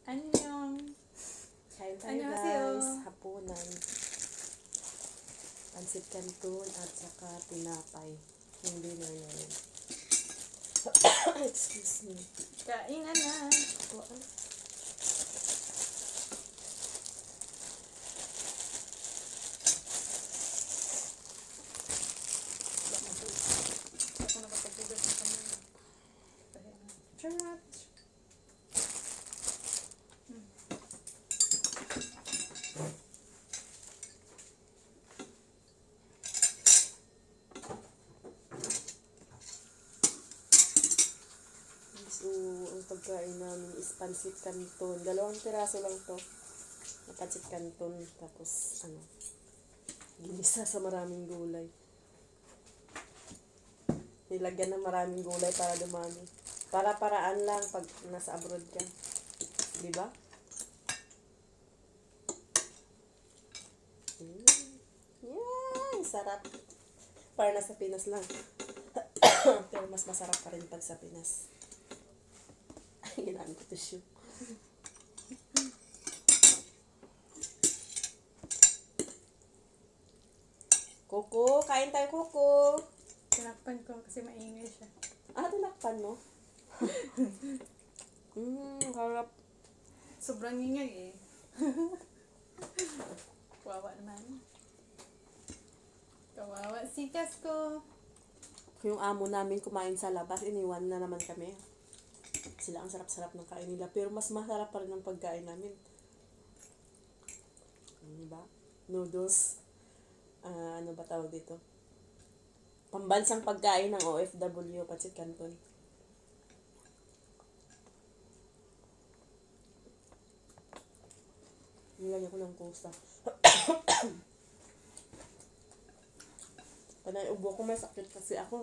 Annyeong. Kain tayo Annyeonghaseyo. guys, hapunan. Pansit canton at saka tinapay. Yung dinner namin. Excuse me. Kainan na. Ako nakapagpugas na kami. Charot! So, ang pagkain namin is pansit canton. 2 piraso lang to. Na pansit canton. Tapos, ginisa sa maraming gulay. Nilagyan ng maraming gulay para dumami. Para-paraan lang pag nasa abroad ka. Diba? Yan! Sarap. Para nasa Pinas lang. Pero mas masarap pa rin pag sa Pinas. Ginaan ko tissue. Coco! Kain tayo, Coco! Tinakpan ko kasi maingay siya. Tinakpan mo? Harap. Sobrang ingay eh. Kawawa naman. Kawawa si Kasko. Yung amo namin kumain sa labas, iniwan na naman kami. Sila ang sarap-sarap ng kain nila. Pero mas masarap pa rin ang pagkain namin. Diba? Noodles. Ano ba tawag dito? Pambansang pagkain ng OFW, pansit canton. Nilagyan ko ng kusa. Panay ubo ko, may sakit kasi ako.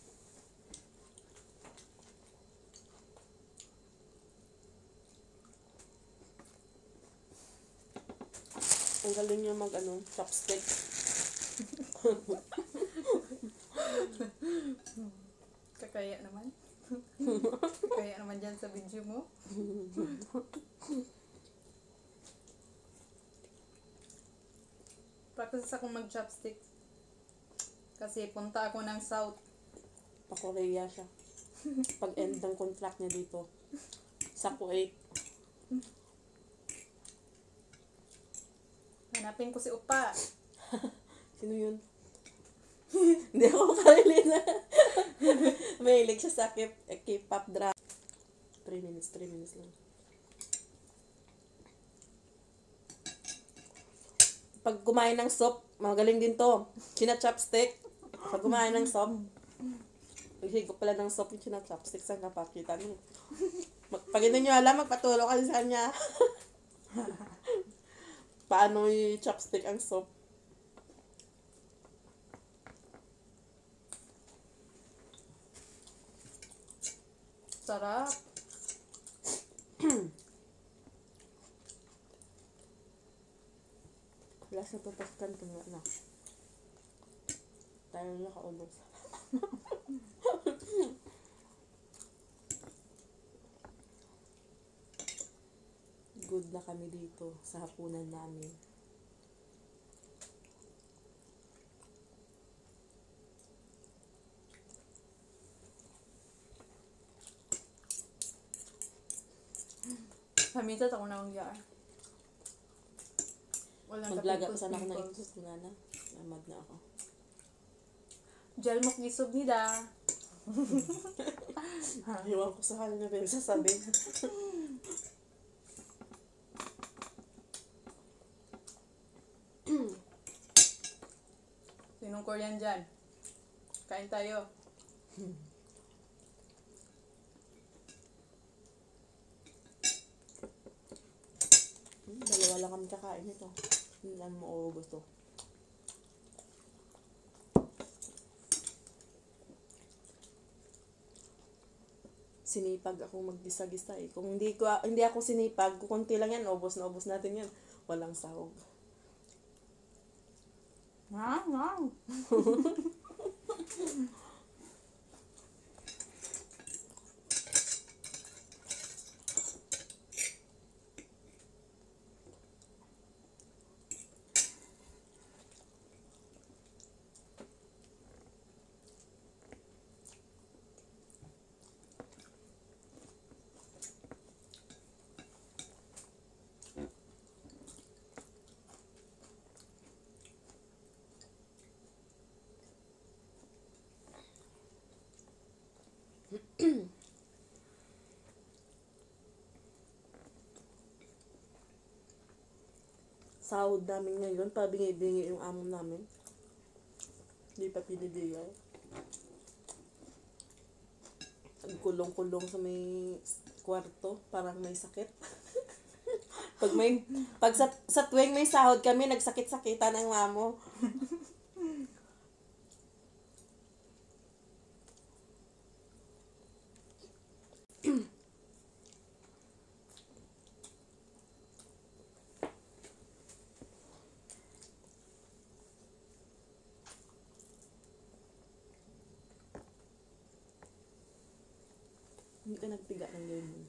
Ang galing niya chopstick. Kakaya naman. Kakaya naman dyan sa video mo. Practice akong mag-chopstick. Kasi punta ako ng South. Pa-Korea siya. Pag-end ng contract niya dito. Sa Kuwait. Hanapin ko si Upa. Sino yun? Hindi ako makarelate na. Mahilig siya sa K-pop drama. 3 minutes lang. Pag kumain ng soup, magaling din to. China-chopstick. Pag kumain ng soup, paghigop pala ng soup yung china-chopstick. Saan kapakita nyo? Pag hindi nyo alam, magpatulong kayo sa kanya. Paano yung chopstick ang soup? Sarap. Last na papaskan ko na. Tayo na nakaubos. Good na kami dito sa hapunan namin. Hamitat ako na ugyar. Walang Maglaga pa ka-pimples, sana ako ng pimples. itos. Wala na. Amad na ako. Gel mo kisog nila. Iwan ko sa kanya na sasabi. Sinong Korean dyan? Kain tayo. Dalawa lang kami kakain nito. Hindi lang mauubos to. Sinipag ako maggisa-gisa eh. Kung hindi ako sinipag, kunti lang yan, ubos na ubos natin yan. Walang sahog. Wow. sahod namin ngayon, pabingi-bingi yung amo namin. Hindi pa pinibigay. Kulong-kulong sa may kwarto, parang may sakit. pag sa tuwing may sahod kami, nagsakit-sakitan ang mamo. Hindi ka nagpiga ng lemon.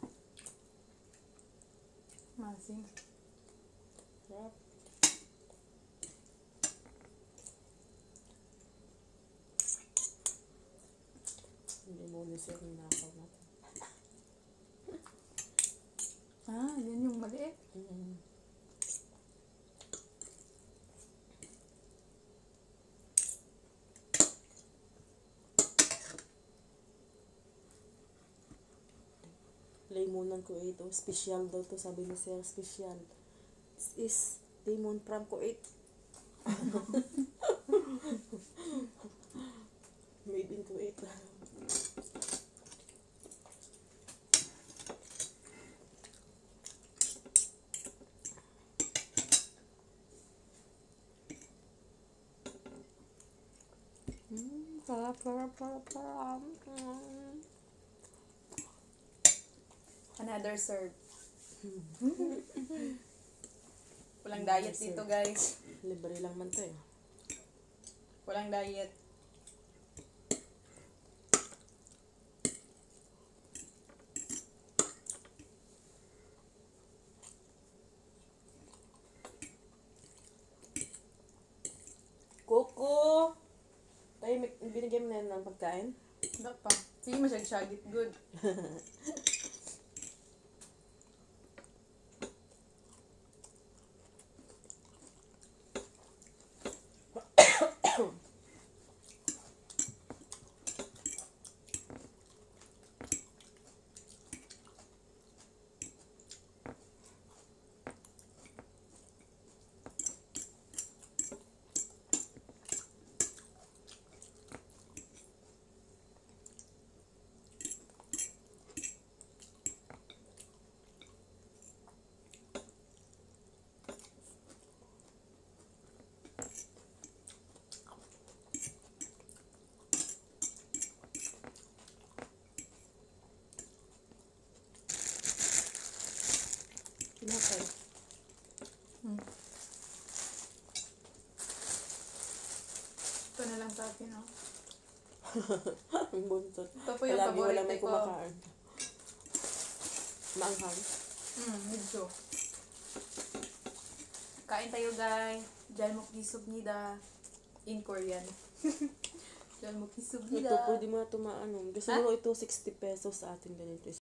Masin. Sarap. Hindi mo nisir yung nakaw natin. Ah, yun yung maliit. Mm-hmm. Lemonan ko ito. Special daw to. Sabi ni Sir, special. This is lemon from Kuwait. Made in Kuwait. Sarap. Another serve. Walang diet dito, guys. Libre lang man to eh. Walang diet. Coco! Tayo, binigyan mo na yan ng pagkain? Wala pa. Sige, masyag-syagit. Good. Pinapay. Ito na lang sa akin, oh. Ang buntot. Ito po yung Palagi wala paborito may ko. kumakain. Maanghang. Medyo. Kain tayo, guys. Jalmuknisubnida. In Korean. Ito, Jalmuknisubnida. pwede mo na ito maano. Kasi siguro ito 60 pesos sa ating ganito.